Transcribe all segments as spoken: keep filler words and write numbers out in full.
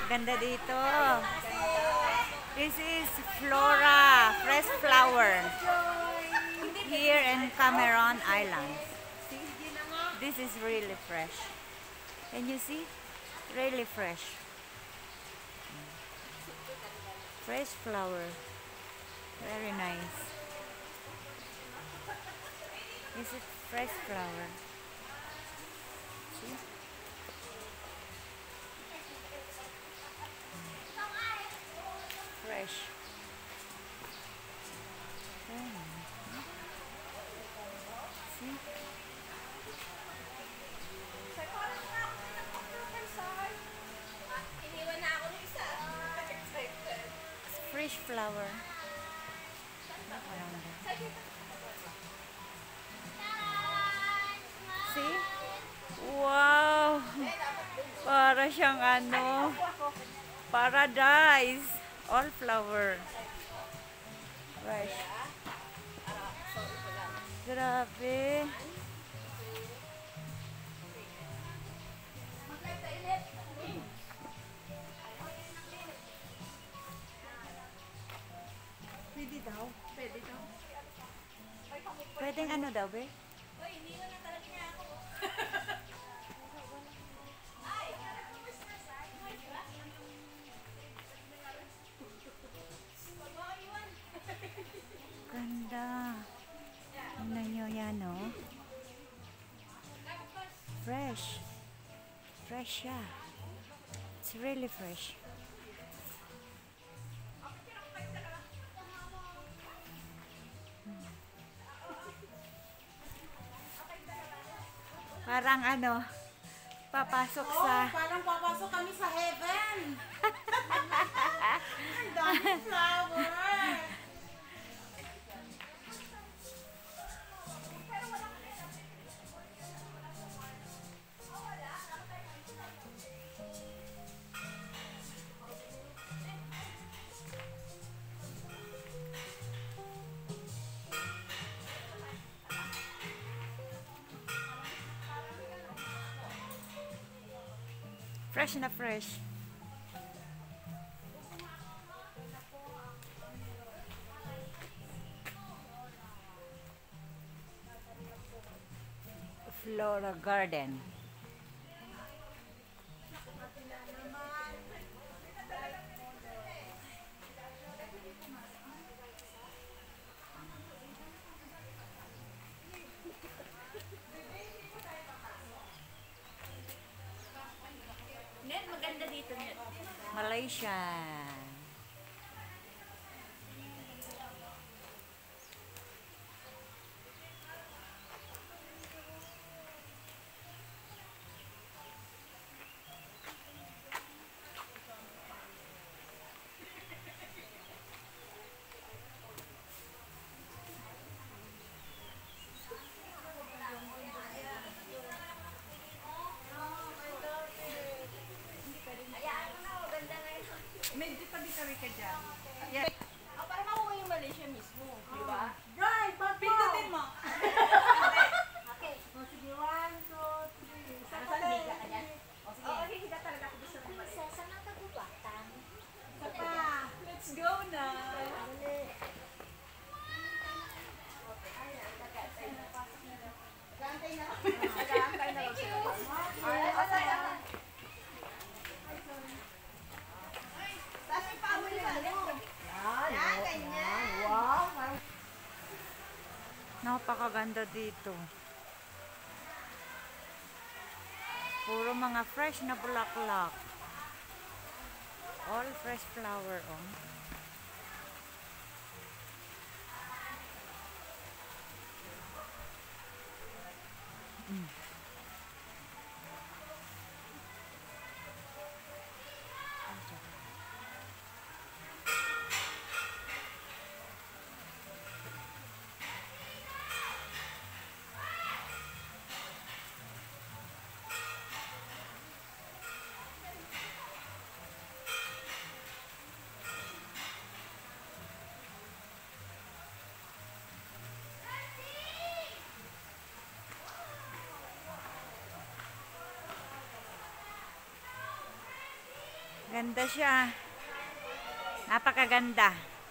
Ganda dito. This is Flora Fresh Flower here in Cameron Islands. See? This is really fresh. Can you see? Really fresh. Fresh flower. Very nice. This is fresh flower. See? Fresh. Oh. See? Fresh flower. See? Wow! Para siyang ano, paradise. All flower. Fresh. Grabe. Pwede daw. Pwede daw. Pwedeng ano daw, be? Uy, hindi na talaga niya ako. Ganda. Tingnan nyo yan, no? Fresh. Fresh siya. It's really fresh. Hmm. Parang ano, papasok sa... Oh, parang papasok kami sa heaven. Ang dami flower. Fresh na fresh. Flora Garden. Net, maganda dito, Net. Malaysia. Medyo tabi-tabi ka dyan. Yeah. Oh, para makuha yung Malaysia mismo. Di ba? Right, pagpo! Pindutin mo. Okay. O, sige, one, two, three. Sa Nasaan kapatid. higa ka dyan? O sige. Oo, higa talaga ako gusto ng Malaysia. Prinsesa ng kagubatan. Isa pa. Let's go na. Dali. Gantay na. Gantay na. Thank you. Alright, alright. Napakaganda dito. Puro mga fresh na bulaklak. All fresh flower, oh. Mm. Ganda siya. Napakaganda.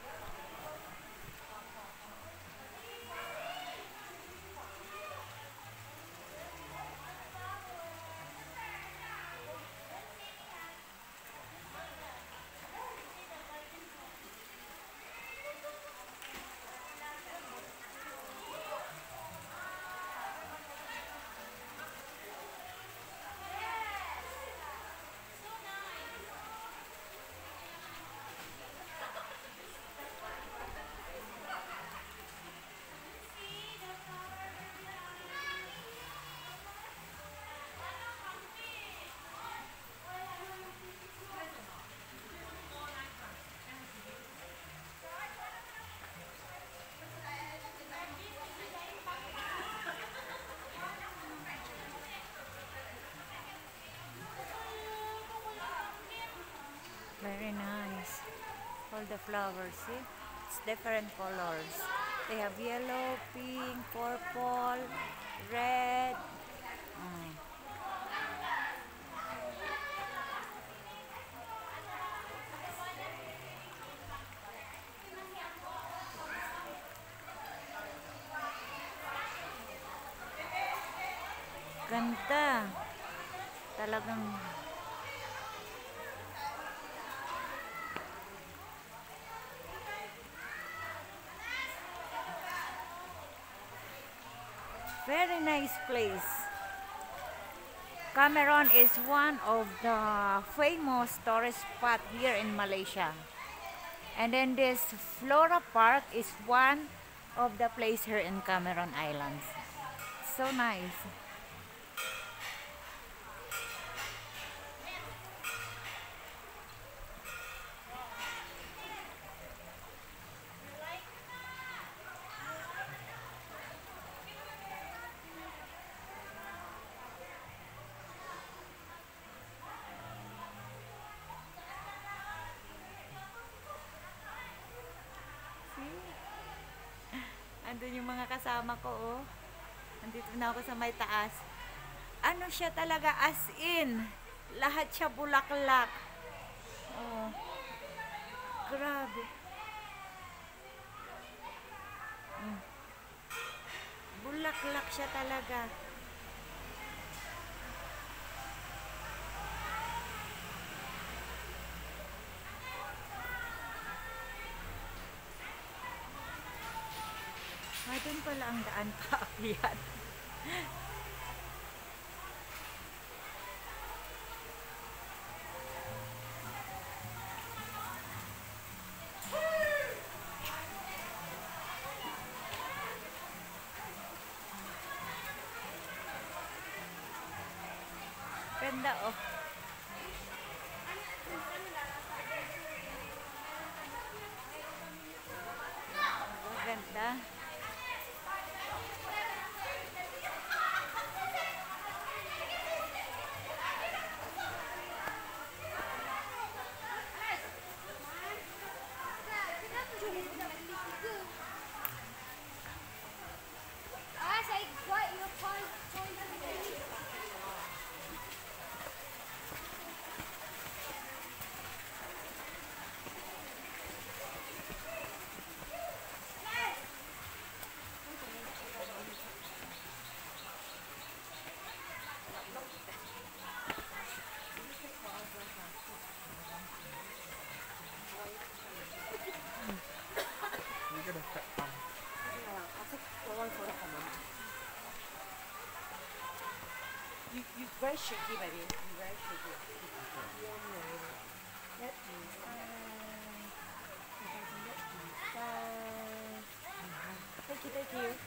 Very nice. All the flowers, see? It's different colors. They have yellow, pink, purple, red. Mm. Ganda. Talagang very nice place. Cameron is one of the famous tourist spot here in Malaysia. And then this Flora Park is one of the place here in Cameron Islands. So nice. Andun yung mga kasama ko, oh. Nandito na ako sa may taas. Ano siya talaga, as in. Lahat siya bulaklak. Oh. Grabe. Mm. Bulaklak siya talaga. Ay, doon pala ang daan paakyat. Ganda, oh. Ganda. You, you very shaky, baby. You very shaky. Let me Thank you, thank you.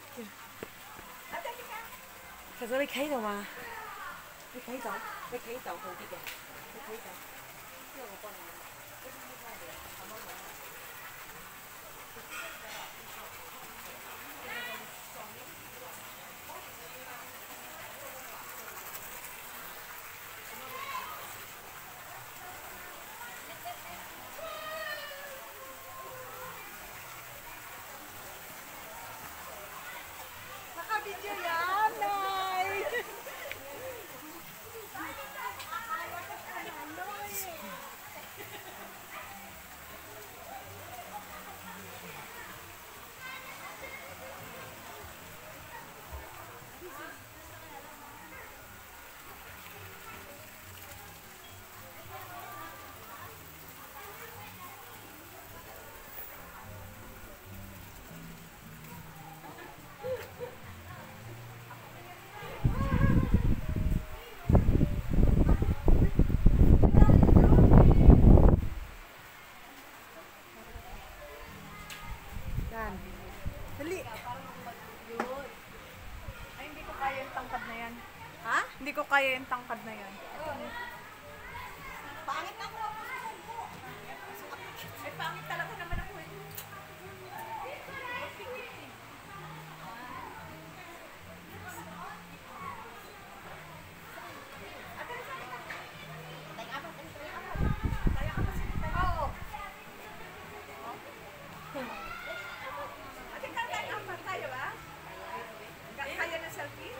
Thật ra 你企度嘛？你企度，你企度好啲嘅。你企度，因為我幫你。Nakabidyo yan, Nay! kaya yung tangkad na yun. Pangit ako. Ay, pangit talaga naman ako eh. Oo. Ate, kaya ang pantay, ba? Kaya na selfie?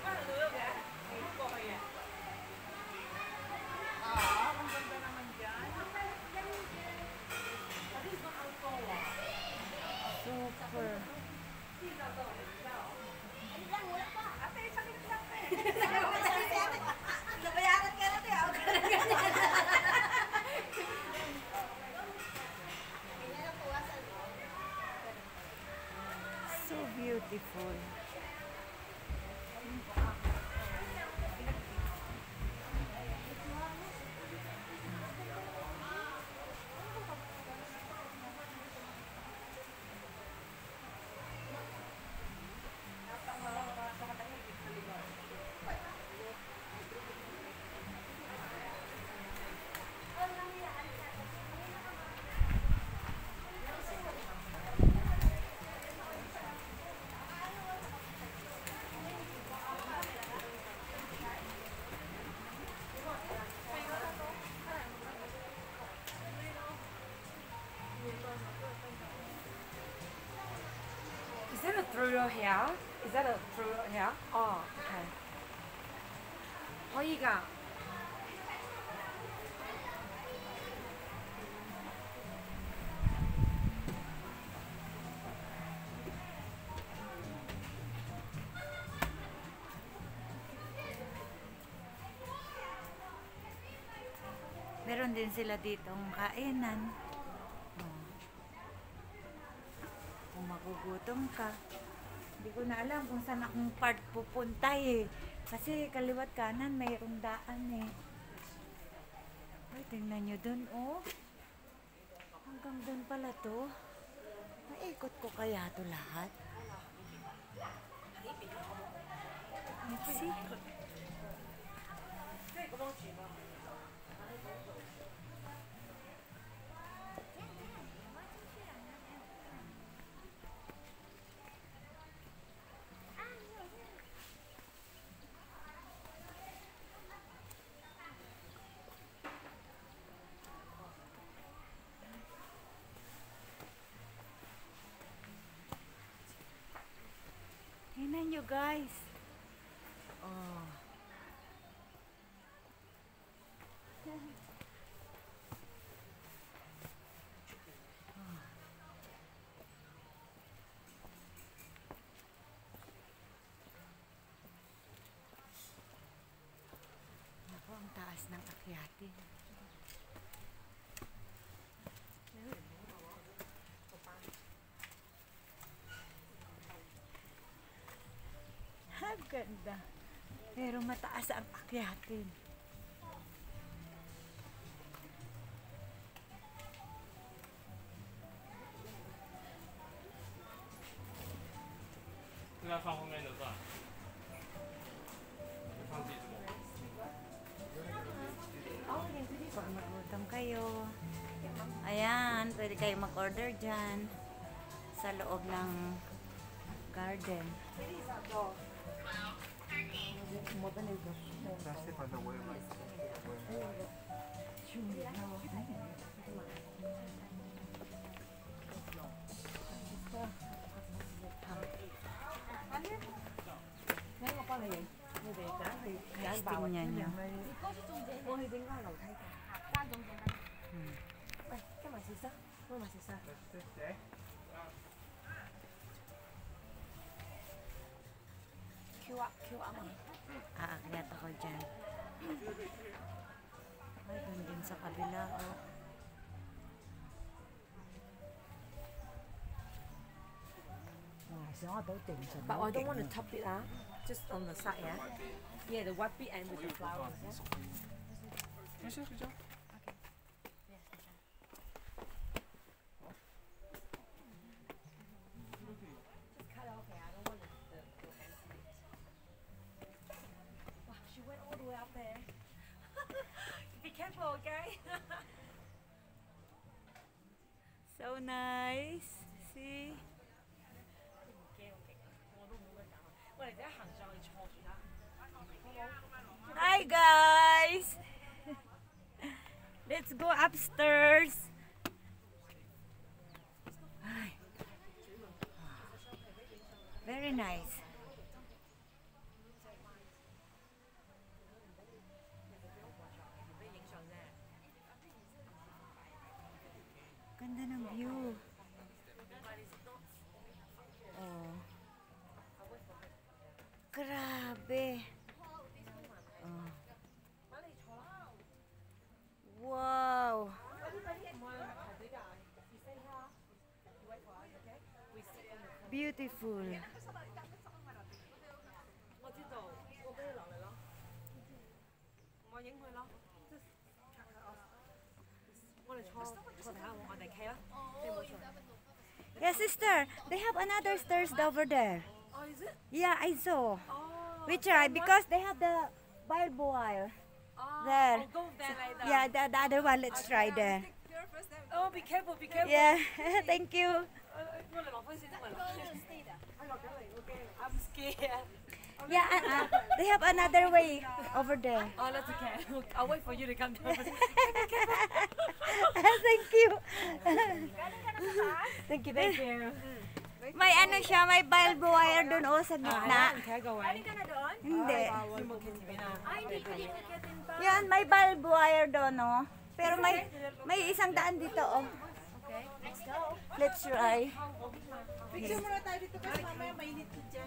Ah, ang ganda naman dyan. Super. Ate, sakit lang eh. Nabayaran ka natin. Ako ka na So beautiful. Is that a through your hair? Is that a through your hair? Oh, okay. 허이가 Meron din sila ditong kainan. Oh. Kung magugutom ka. Hindi ko na alam kung saan akong part pupunta eh. Kasi kaliwat kanan mayroong daan eh. Ay, tingnan nyo dun oh. Hanggang dun pala to. Maikot ko kaya to lahat? Let's see. Tingnan nyo guys. Oh. Ako, ang taas ng akyatin. Ang ganda. Pero mataas ang akyatin. 应该放后面的算，放自己的。 Pag magutom kayo. Ayan, pwede kayo mag-order dyan. Sa loob ng garden. Guys, tingnan nyo. 喂，加埋少少，加埋少少。Q up, Q up 啊！ Aakyat ako dyan. Ay, doon din sa kabila. Oh. But I don't want to top it, ah. Just on the side, yeah. Yeah, the white bit and with the flowers. Yeah? 没事，睡觉。 Just cut it off, yeah. I don't want the, the, the empty bit. Wow, she went all the way up there. Be careful, okay? So nice. See? 唔驚好勁啊！我都冇乜搞。我哋而家行上去坐住啦。 Hi guys! Let's go upstairs. Ay. Very nice. Ganda ng view. Oh. Grabe. Oh. Wow. Beautiful. 我知道，我俾你落嚟咯。我影佢咯。我哋坐坐睇下，我哋企啦。你冇坐。 Yeah, sister, they have another stairs over there. Oh, is it? Yeah, I saw. Oh. We try because they have the barbed wire. Oh, There. I'll go there later. Yeah, the, the other one, let's try there. Oh, be careful, be careful. Yeah, thank you. 我哋落翻先，我哋落翻先。我落緊嚟，OK。I'm scared. Yeah, uh, uh, they have another way over there. Oh, that's okay. I'll wait for you to come down. Thank you. Thank you, thank you. May ano siya, may barbed wire doon oh sa gitna. Kaya gawin. Hindi. Yung mga kitibin na. Yan, may barbed wire doon oh. Pero may may isang daan dito oh. Okay, let's go. Let's try. Picture muna tayo dito kasi mamaya mainit ko dyan.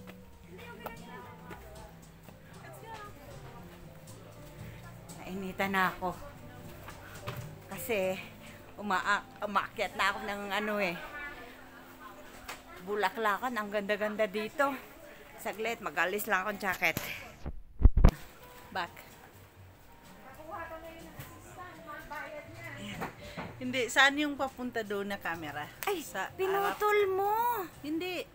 Nainitan na ako. Kasi uma umakyat na ako ng ano eh. Bulaklakan, ang ganda-ganda dito. Saglit, mag-alis lang akong jacket. Back. Hindi, saan yung papunta doon na camera? Ay, sa pinutol mo. Hindi,